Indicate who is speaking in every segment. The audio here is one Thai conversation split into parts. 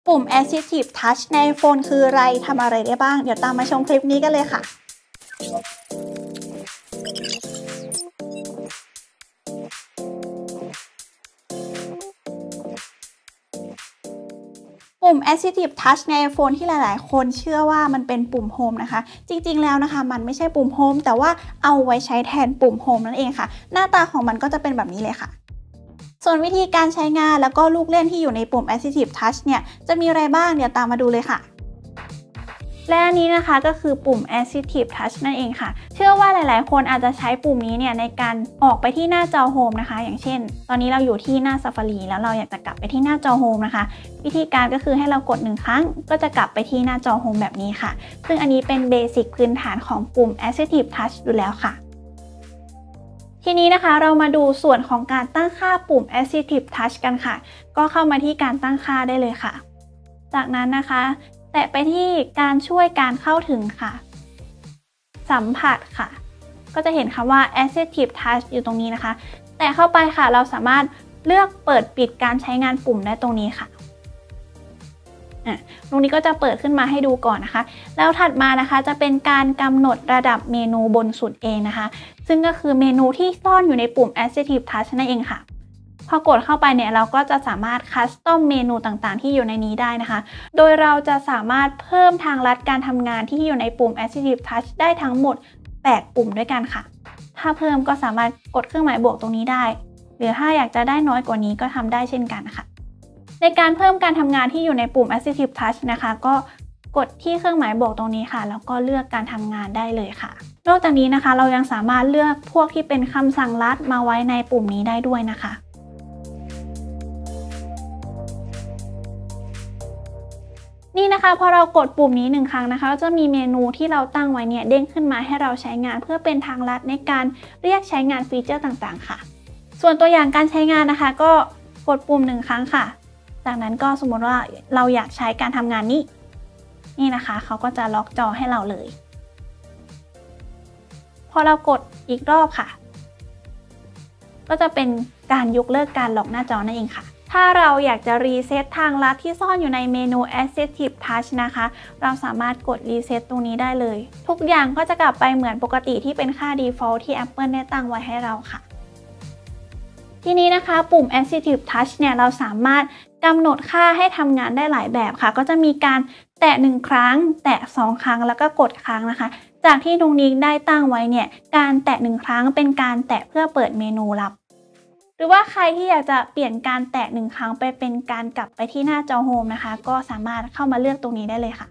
Speaker 1: ปุ่ม Assistive Touch ใน iPhone คืออะไรทำอะไรได้บ้างเดี๋ยวตามมาชมคลิปนี้กันเลยค่ะปุ่ม Assistive Touch ใน iPhone ที่หลายๆคนเชื่อว่ามันเป็นปุ่ม Home นะคะจริงๆแล้วนะคะมันไม่ใช่ปุ่ม Home แต่ว่าเอาไว้ใช้แทนปุ่ม Home นั่นเองค่ะหน้าตาของมันก็จะเป็นแบบนี้เลยค่ะส่วนวิธีการใช้งานแล้วก็ลูกเล่นที่อยู่ในปุ่ม Assistive Touch เนี่ยจะมีอะไรบ้างเดี๋ยวตามมาดูเลยค่ะและอันนี้นะคะก็คือปุ่ม Assistive Touch นั่นเองค่ะเชื่อว่าหลายๆคนอาจจะใช้ปุ่มนี้เนี่ยในการออกไปที่หน้าจอ Home นะคะอย่างเช่นตอนนี้เราอยู่ที่หน้า Safari แล้วเราอยากจะกลับไปที่หน้าจอ Home นะคะวิธีการก็คือให้เรากด1ครั้งก็จะกลับไปที่หน้าจอ Home แบบนี้ค่ะซึ่งอันนี้เป็นเบสิกพื้นฐานของปุ่ม Assistive Touch อยู่แล้วค่ะทีนี้นะคะเรามาดูส่วนของการตั้งค่าปุ่ม Assistive Touch กันค่ะก็เข้ามาที่การตั้งค่าได้เลยค่ะจากนั้นนะคะแตะไปที่การช่วยการเข้าถึงค่ะสัมผัสค่ะก็จะเห็นคำว่า Assistive Touch อยู่ตรงนี้นะคะแตะเข้าไปค่ะเราสามารถเลือกเปิดปิดการใช้งานปุ่มได้ตรงนี้ค่ะตรงนี้ก็จะเปิดขึ้นมาให้ดูก่อนนะคะแล้วถัดมานะคะจะเป็นการกำหนดระดับเมนูบนสุดเองนะคะซึ่งก็คือเมนูที่ซ่อนอยู่ในปุ่ม Assistive Touch นั่นเองค่ะพอกดเข้าไปเนี่ยเราก็จะสามารถคัสตอมเมนูต่างๆที่อยู่ในนี้ได้นะคะโดยเราจะสามารถเพิ่มทางลัดการทำงานที่อยู่ในปุ่ม Assistive Touch ได้ทั้งหมด8ปุ่มด้วยกันค่ะถ้าเพิ่มก็สามารถกดเครื่องหมายบวกตรงนี้ได้หรือถ้าอยากจะได้น้อยกว่านี้ก็ทำได้เช่นกันค่ะในการเพิ่มการทำงานที่อยู่ในปุ่ม Assistive Touch นะคะก็กดที่เครื่องหมายบวกตรงนี้ค่ะแล้วก็เลือกการทำงานได้เลยค่ะนอกจากนี้นะคะเรายังสามารถเลือกพวกที่เป็นคำสั่งลัดมาไว้ในปุ่มนี้ได้ด้วยนะคะนี่นะคะพอเรากดปุ่มนี้1ครั้งนะคะก็จะมีเมนูที่เราตั้งไว้เนี่ยเด้งขึ้นมาให้เราใช้งานเพื่อเป็นทางลัดในการเรียกใช้งานฟีเจอร์ต่างๆค่ะส่วนตัวอย่างการใช้งานนะคะก็กดปุ่ม1ครั้งค่ะจากนั้นก็สมมติว่าเราอยากใช้การทำงานนี่นะคะเขาก็จะล็อกจอให้เราเลยพอเรากดอีกรอบค่ะก็จะเป็นการยกเลิกการล็อกหน้าจอนั่นเองค่ะถ้าเราอยากจะรีเซ็ตทางลัดที่ซ่อนอยู่ในเมนู Assistive Touch นะคะเราสามารถกดรีเซ็ตตรงนี้ได้เลยทุกอย่างก็จะกลับไปเหมือนปกติที่เป็นค่า Default ที่ Apple ได้ตั้งไว้ให้เราค่ะทีนี้นะคะปุ่ม Assistive Touch เนี่ยเราสามารถกำหนดค่าให้ทำงานได้หลายแบบค่ะก็จะมีการแตะ1ครั้งแตะ2ครั้งแล้วก็กดค้างนะคะจากที่ตรงนี้ได้ตั้งไว้เนี่ยการแตะ1ครั้งเป็นการแตะเพื่อเปิดเมนูลับหรือว่าใครที่อยากจะเปลี่ยนการแตะ1ครั้งไปเป็นการกลับไปที่หน้าจอ Home นะคะก็สามารถเข้ามาเลือกตรงนี้ได้เลยค่ะ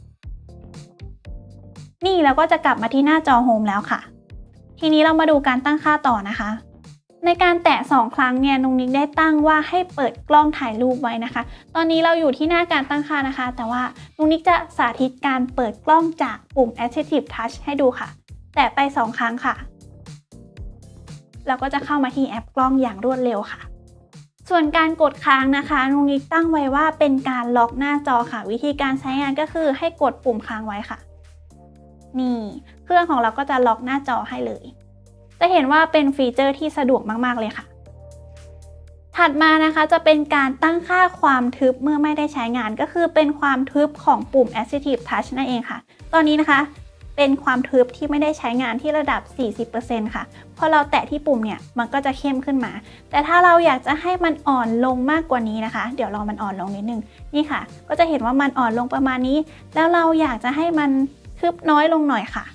Speaker 1: นี่เราก็จะกลับมาที่หน้าจอ Home แล้วค่ะทีนี้เรามาดูการตั้งค่าต่อนะคะในการแตะ2ครั้งเนี่ยนุ้งนิ้งได้ตั้งว่าให้เปิดกล้องถ่ายรูปไว้นะคะตอนนี้เราอยู่ที่หน้าการตั้งค่านะคะแต่ว่านุ้งนิ้งจะสาธิตการเปิดกล้องจากปุ่ม Assistive Touch ให้ดูค่ะแตะไป2ครั้งค่ะเราก็จะเข้ามาที่แอปกล้องอย่างรวดเร็วค่ะส่วนการกดค้างนะคะนุ้งนิ้งตั้งไว้ว่าเป็นการล็อกหน้าจอค่ะวิธีการใช้งานก็คือให้กดปุ่มค้างไว้ค่ะนี่เครื่องของเราก็จะล็อกหน้าจอให้เลยจะเห็นว่าเป็นฟีเจอร์ที่สะดวกมากๆเลยค่ะถัดมานะคะจะเป็นการตั้งค่าความทึบเมื่อไม่ได้ใช้งานก็คือเป็นความทึบของปุ่ม Assistive Touch นั่นเองค่ะตอนนี้นะคะเป็นความทึบที่ไม่ได้ใช้งานที่ระดับ 40% ค่ะพอเราแตะที่ปุ่มเนี่ยมันก็จะเข้มขึ้นมาแต่ถ้าเราอยากจะให้มันอ่อนลงมากกว่านี้นะคะเดี๋ยวรอมันอ่อนลงนิดนึงนี่ค่ะก็จะเห็นว่ามันอ่อนลงประมาณนี้แล้วเราอยากจะให้มันทึบน้อยลงหน่อยค่ะ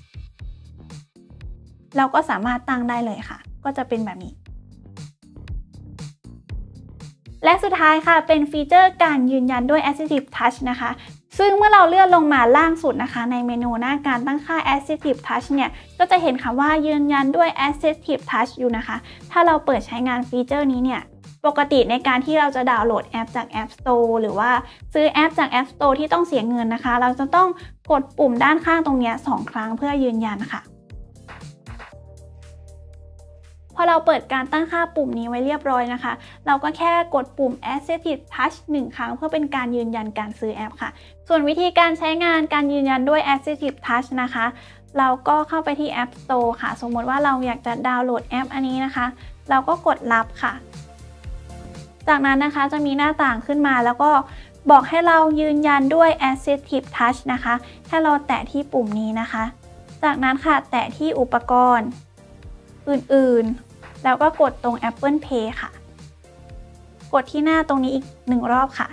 Speaker 1: เราก็สามารถตั้งได้เลยค่ะก็จะเป็นแบบนี้และสุดท้ายค่ะเป็นฟีเจอร์การยืนยันด้วย Assistive Touch นะคะซึ่งเมื่อเราเลื่อนลงมาล่างสุดนะคะในเมนูหน้าการตั้งค่า Assistive Touch เนี่ยก็จะเห็นคำว่ายืนยันด้วย Assistive Touch อยู่นะคะถ้าเราเปิดใช้งานฟีเจอร์นี้เนี่ยปกติในการที่เราจะดาวน์โหลดแอปจาก App Store หรือว่าซื้อแอปจาก App Store ที่ต้องเสียเงินนะคะเราจะต้องกดปุ่มด้านข้างตรงนี้2ครั้งเพื่อยืนยันค่ะพอเราเปิดการตั้งค่าปุ่มนี้ไว้เรียบร้อยนะคะเราก็แค่กดปุ่ม Assistive Touch 1 ครั้งเพื่อเป็นการยืนยันการซื้อแอปค่ะส่วนวิธีการใช้งานการยืนยันด้วย Assistive Touch นะคะเราก็เข้าไปที่ App Store ค่ะสมมติว่าเราอยากจะดาวน์โหลดแอปอันนี้นะคะเราก็กดรับค่ะจากนั้นนะคะจะมีหน้าต่างขึ้นมาแล้วก็บอกให้เรายืนยันด้วย Assistive Touch นะคะให้เราแตะที่ปุ่มนี้นะคะ จากนั้นค่ะแตะที่อุปกรณ์อื่นๆแล้วก็กดตรง Apple Pay ค่ะกดที่หน้าตรงนี้อีก1รอบค่ะ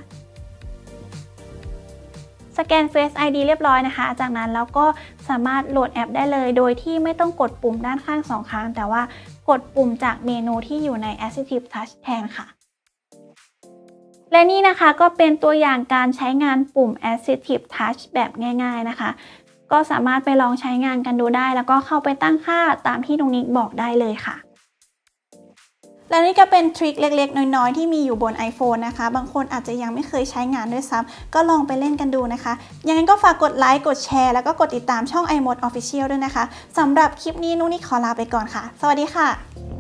Speaker 1: สแกน Face ID เรียบร้อยนะคะจากนั้นเราก็สามารถโหลดแอปได้เลยโดยที่ไม่ต้องกดปุ่มด้านข้าง2ครั้งแต่ว่ากดปุ่มจากเมนูที่อยู่ใน Assistive Touch แทนค่ะและนี่นะคะก็เป็นตัวอย่างการใช้งานปุ่ม Assistive Touch แบบง่ายๆนะคะก็สามารถไปลองใช้งานกันดูได้แล้วก็เข้าไปตั้งค่าตามที่นุ๊กนิกบอกได้เลยค่ะและนี่ก็เป็นทริคเล็กๆน้อยๆที่มีอยู่บน iPhone นะคะบางคนอาจจะยังไม่เคยใช้งานด้วยซ้ำก็ลองไปเล่นกันดูนะคะยังไงก็ฝากกดไลค์กดแชร์แล้วก็กดติดตามช่อง iMode Official ด้วยนะคะสำหรับคลิปนี้นุ๊กนิกขอลาไปก่อนค่ะสวัสดีค่ะ